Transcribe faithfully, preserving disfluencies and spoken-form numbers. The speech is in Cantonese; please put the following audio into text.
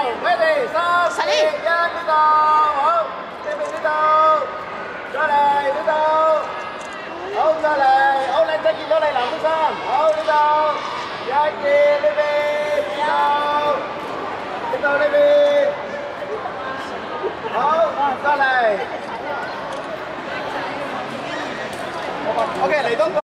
，ready， 三、二、一，呢度，好，呢邊呢度，再嚟呢度，好再嚟，好靚仔見到你藍色衫，好呢度，一二呢邊，呢度，呢度呢邊，好再嚟 ，OK 嚟多個。